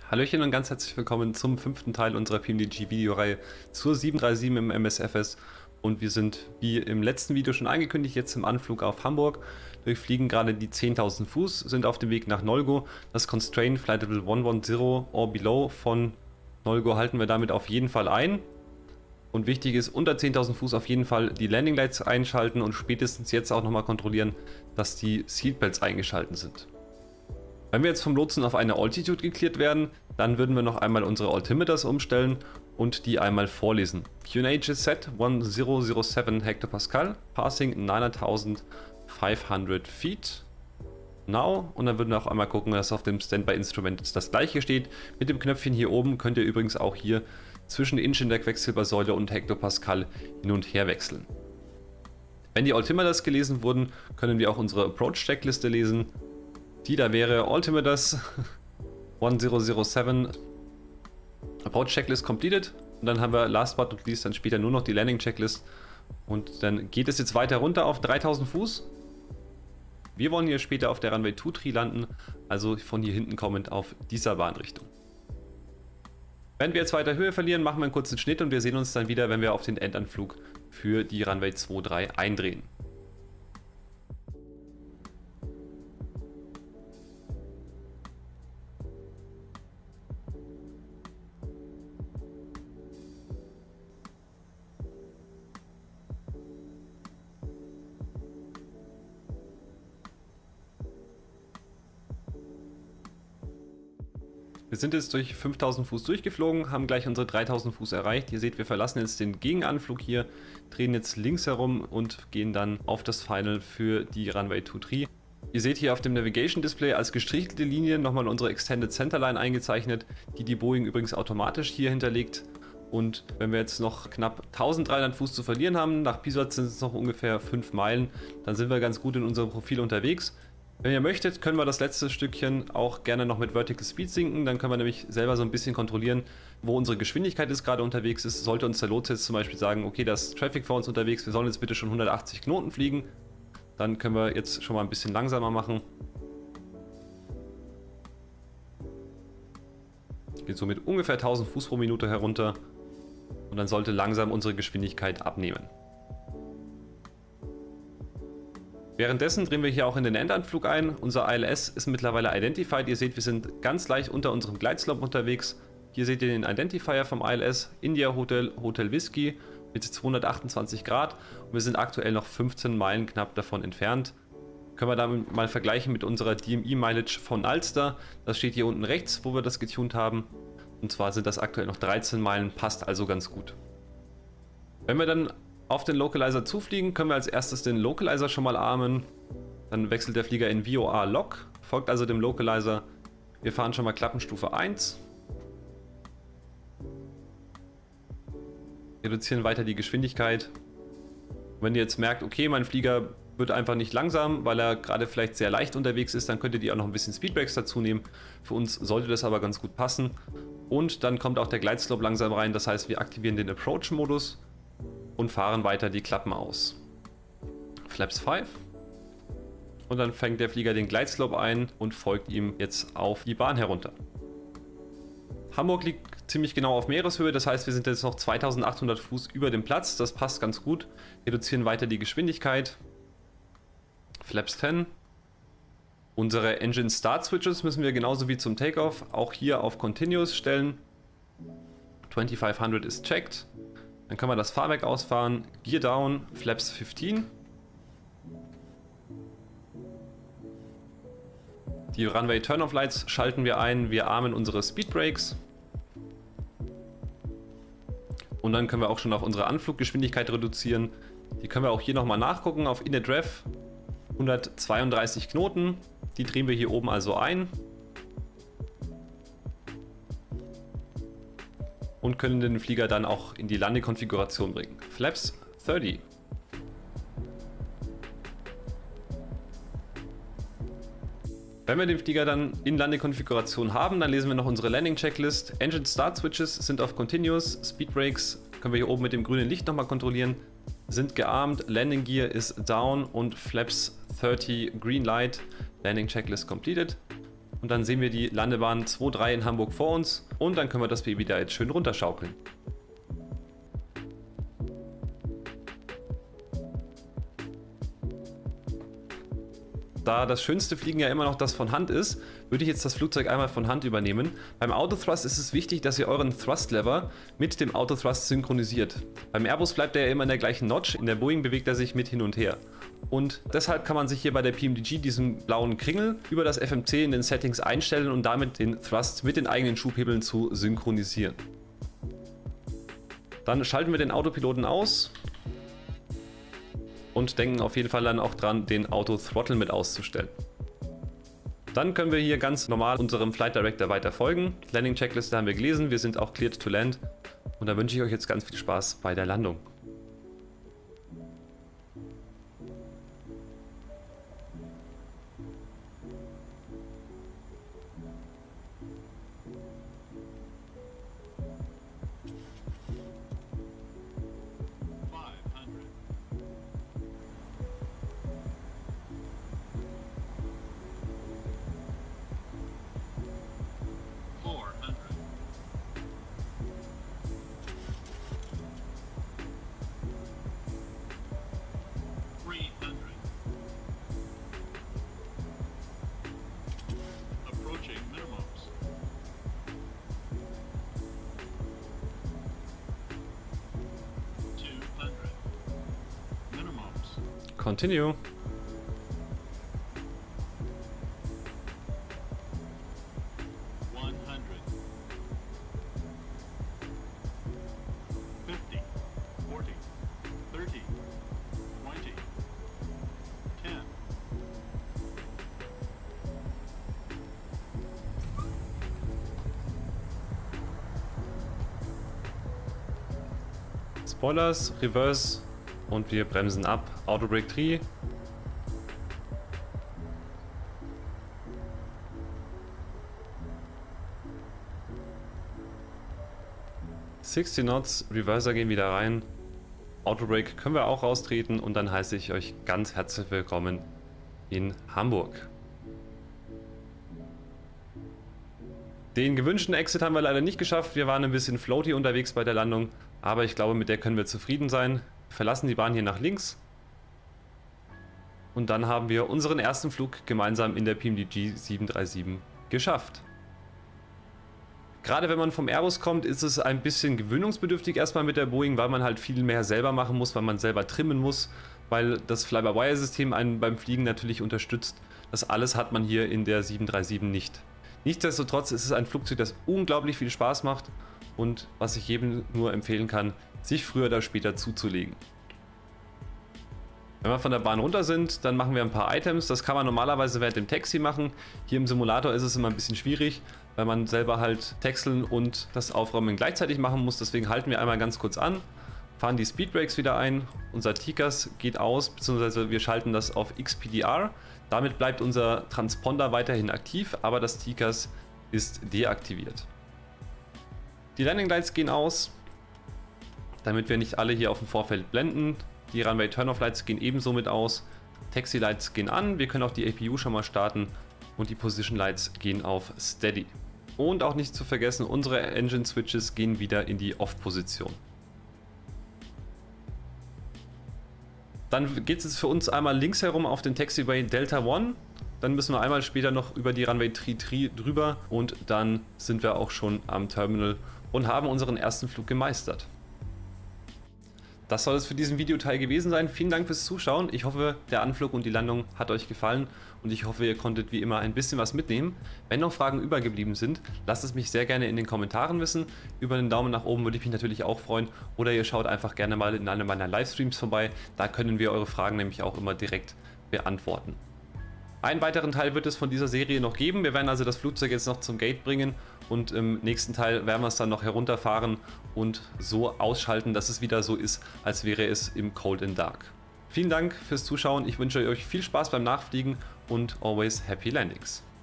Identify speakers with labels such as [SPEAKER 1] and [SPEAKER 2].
[SPEAKER 1] Hallöchen und ganz herzlich willkommen zum 5. Teil unserer PMDG-Videoreihe zur 737 im MSFS. Und wir sind, wie im letzten Video schon angekündigt, jetzt im Anflug auf Hamburg. Durchfliegen gerade die 10.000 Fuß, sind auf dem Weg nach Nolgo. Das Constraint Flight Level 110 or below von Nolgo halten wir damit auf jeden Fall ein. Und wichtig ist, unter 10.000 Fuß auf jeden Fall die Landing Lights einschalten und spätestens jetzt auch nochmal kontrollieren, dass die Seatbelts eingeschaltet sind. Wenn wir jetzt vom Lotsen auf eine Altitude geklärt werden, dann würden wir noch einmal unsere Altimeters umstellen und die einmal vorlesen. QNH is set 1007 Hectopascal, passing 9,500 feet. Now, und dann würden wir auch einmal gucken, dass auf dem Standby-Instrument das gleiche steht. Mit dem Knöpfchen hier oben könnt ihr übrigens auch hier zwischen Inch in der Quecksilbersäule und Hektopascal hin und her wechseln. Wenn die Altimeters gelesen wurden, können wir auch unsere Approach-Checkliste lesen. Die da wäre Altimeters 1007 Approach Checklist completed. Und dann haben wir last but not least dann später nur noch die Landing Checklist. Und dann geht es jetzt weiter runter auf 3000 Fuß. Wir wollen hier später auf der Runway 23 landen, also von hier hinten kommend auf dieser Bahnrichtung. Wenn wir jetzt weiter Höhe verlieren, machen wir einen kurzen Schnitt und wir sehen uns dann wieder, wenn wir auf den Endanflug für die Runway 23 eindrehen. Wir sind jetzt durch 5000 Fuß durchgeflogen, haben gleich unsere 3000 Fuß erreicht. Ihr seht, wir verlassen jetzt den Gegenanflug hier, drehen jetzt links herum und gehen dann auf das Final für die Runway 23. Ihr seht hier auf dem Navigation Display als gestrichelte Linie nochmal unsere Extended Centerline eingezeichnet, die Boeing übrigens automatisch hier hinterlegt. Und wenn wir jetzt noch knapp 1300 Fuß zu verlieren haben, nach Pisatz sind es noch ungefähr 5 Meilen, dann sind wir ganz gut in unserem Profil unterwegs. Wenn ihr möchtet, können wir das letzte Stückchen auch gerne noch mit Vertical Speed sinken, dann können wir nämlich selber so ein bisschen kontrollieren, wo unsere Geschwindigkeit jetzt gerade unterwegs ist. Sollte uns der Lotse jetzt zum Beispiel sagen, okay, da ist Traffic vor uns unterwegs, wir sollen jetzt bitte schon 180 Knoten fliegen, dann können wir jetzt schon mal ein bisschen langsamer machen. Geht so mit ungefähr 1000 Fuß pro Minute herunter und dann sollte langsam unsere Geschwindigkeit abnehmen. Währenddessen drehen wir hier auch in den Endanflug ein. Unser ILS ist mittlerweile identified. Ihr seht, wir sind ganz leicht unter unserem Gleitslope unterwegs. Hier seht ihr den Identifier vom ILS, India Hotel, Hotel Whiskey mit 228 Grad. Und wir sind aktuell noch 15 Meilen knapp davon entfernt. Können wir damit mal vergleichen mit unserer DME-Mileage von Alster. Das steht hier unten rechts, wo wir das getuned haben. Und zwar sind das aktuell noch 13 Meilen, passt also ganz gut. Wenn wir dann auf den Localizer zufliegen, können wir als erstes den Localizer schon mal armen. Dann wechselt der Flieger in VOR Lock, folgt also dem Localizer. Wir fahren schon mal Klappenstufe 1. Reduzieren weiter die Geschwindigkeit. Wenn ihr jetzt merkt, okay, mein Flieger wird einfach nicht langsam, weil er gerade vielleicht sehr leicht unterwegs ist, dann könnt ihr auch noch ein bisschen Speedbrakes dazu nehmen. Für uns sollte das aber ganz gut passen. Und dann kommt auch der Glideslope langsam rein, das heißt, wir aktivieren den Approach-Modus und fahren weiter die Klappen aus. Flaps 5. Und dann fängt der Flieger den Glideslope ein und folgt ihm jetzt auf die Bahn herunter. Hamburg liegt ziemlich genau auf Meereshöhe, das heißt, wir sind jetzt noch 2800 Fuß über dem Platz. Das passt ganz gut. Reduzieren weiter die Geschwindigkeit. Flaps 10. Unsere Engine Start Switches müssen wir genauso wie zum Takeoff auch hier auf Continuous stellen. 2500 ist checked. Dann können wir das Fahrwerk ausfahren, Gear Down, Flaps 15. Die Runway Turn-Off Lights schalten wir ein, wir armen unsere Speed Brakes. Und dann können wir auch schon auf unsere Anfluggeschwindigkeit reduzieren. Die können wir auch hier nochmal nachgucken auf Init Rev. 132 Knoten, die drehen wir hier oben also ein. Und können den Flieger dann auch in die Landekonfiguration bringen. Flaps 30. Wenn wir den Flieger dann in Landekonfiguration haben, dann lesen wir noch unsere Landing Checklist. Engine Start Switches sind auf Continuous, Speed Brakes können wir hier oben mit dem grünen Licht nochmal kontrollieren. Sind gearmt, Landing Gear ist down und Flaps 30 Green Light, Landing Checklist completed. Und dann sehen wir die Landebahn 2-3 in Hamburg vor uns und dann können wir das Baby da jetzt schön runterschaukeln. Da das schönste Fliegen ja immer noch das von Hand ist, würde ich jetzt das Flugzeug einmal von Hand übernehmen. Beim Autothrust ist es wichtig, dass ihr euren Thrust-Lever mit dem Autothrust synchronisiert. Beim Airbus bleibt er ja immer in der gleichen Notch, in der Boeing bewegt er sich mit hin und her. Und deshalb kann man sich hier bei der PMDG diesen blauen Kringel über das FMC in den Settings einstellen und damit den Thrust mit den eigenen Schubhebeln zu synchronisieren. Dann schalten wir den Autopiloten aus. Und denken auf jeden Fall dann auch dran, den Auto-Throttle mit auszustellen. Dann können wir hier ganz normal unserem Flight Director weiter folgen. Landing-Checkliste haben wir gelesen, wir sind auch cleared to land. Und da wünsche ich euch jetzt ganz viel Spaß bei der Landung. Continue. Spoilers, Reverse und wir bremsen ab. Auto Brake 3. ...60 Knots, Reverser gehen wieder rein. Auto Brake können wir auch raustreten und dann heiße ich euch ganz herzlich willkommen in Hamburg. Den gewünschten Exit haben wir leider nicht geschafft. Wir waren ein bisschen floaty unterwegs bei der Landung, aber ich glaube, mit der können wir zufrieden sein. Verlassen die Bahn hier nach links und dann haben wir unseren ersten Flug gemeinsam in der PMDG 737 geschafft. Gerade wenn man vom Airbus kommt, ist es ein bisschen gewöhnungsbedürftig erstmal mit der Boeing, weil man halt viel mehr selber machen muss, weil man selber trimmen muss, weil das Fly-by-Wire-System einen beim Fliegen natürlich unterstützt. Das alles hat man hier in der 737 nicht. Nichtsdestotrotz ist es ein Flugzeug, das unglaublich viel Spaß macht und was ich jedem nur empfehlen kann, sich früher oder später zuzulegen. Wenn wir von der Bahn runter sind, dann machen wir ein paar Items. Das kann man normalerweise während dem Taxi machen. Hier im Simulator ist es immer ein bisschen schwierig, weil man selber halt Taxeln und das Aufräumen gleichzeitig machen muss. Deswegen halten wir einmal ganz kurz an, fahren die Speedbrakes wieder ein. Unser TCAS geht aus, beziehungsweise wir schalten das auf XPDR. Damit bleibt unser Transponder weiterhin aktiv, aber das TCAS ist deaktiviert. Die Landing Lights gehen aus, damit wir nicht alle hier auf dem Vorfeld blenden. Die Runway Turn-Off Lights gehen ebenso mit aus. Taxi Lights gehen an, wir können auch die APU schon mal starten und die Position Lights gehen auf Steady. Und auch nicht zu vergessen, unsere Engine Switches gehen wieder in die Off-Position. Dann geht es jetzt für uns einmal links herum auf den Taxiway Delta One. Dann müssen wir einmal später noch über die Runway 33 drüber und dann sind wir auch schon am Terminal und haben unseren ersten Flug gemeistert. Das soll es für diesen Videoteil gewesen sein. Vielen Dank fürs Zuschauen. Ich hoffe, der Anflug und die Landung hat euch gefallen und ich hoffe, ihr konntet wie immer ein bisschen was mitnehmen. Wenn noch Fragen übergeblieben sind, lasst es mich sehr gerne in den Kommentaren wissen. Über einen Daumen nach oben würde ich mich natürlich auch freuen oder ihr schaut einfach gerne mal in einem meiner Livestreams vorbei. Da können wir eure Fragen nämlich auch immer direkt beantworten. Einen weiteren Teil wird es von dieser Serie noch geben. Wir werden also das Flugzeug jetzt noch zum Gate bringen und im nächsten Teil werden wir es dann noch herunterfahren und so ausschalten, dass es wieder so ist, als wäre es im Cold and Dark. Vielen Dank fürs Zuschauen. Ich wünsche euch viel Spaß beim Nachfliegen und always happy landings.